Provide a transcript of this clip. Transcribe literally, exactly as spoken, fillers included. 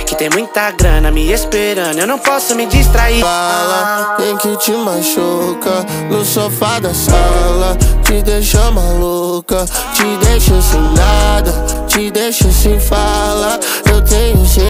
que tem muita grana me esperando, eu não posso me distrair. Fala, quem que te machuca no sofá da sala, te deixa maluca, te deixa sem nada, te deixa sem fala. Eu tenho certeza